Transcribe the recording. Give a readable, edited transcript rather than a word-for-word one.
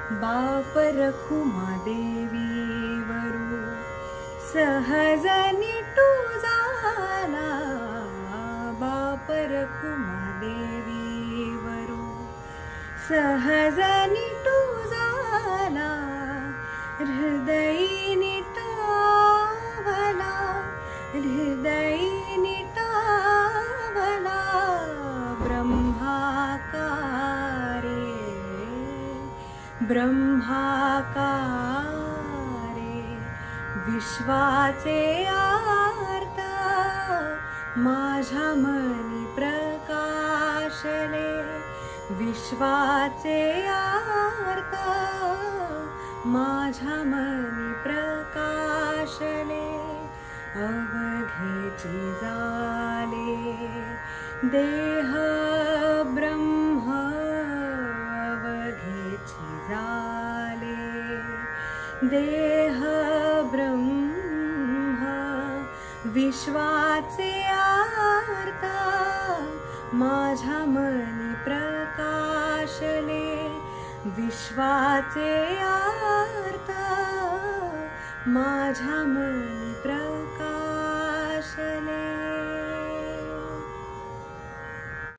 बाप रखुमा देवीवरू सहज निटू झाला, बाप रखुमा देवीवरू सहज निटू झाला, हृदयी निटावला, हृदयी निटावला, ब्रह्माकारे ब्रह्माकारे विश्वाचे आर्त माझ्या मनी प्रकाशले, विश्वाचे आर्त माझ्या मनी प्रकाशले, अवघेची झाले देह ब्रह्म, अवघेची झाले देह ब्रह्म, विश्वाचे आर्त माझ्या मनी प्रकाशले, विश्वाचे आर्त माझ्या मनी प्रकाशले।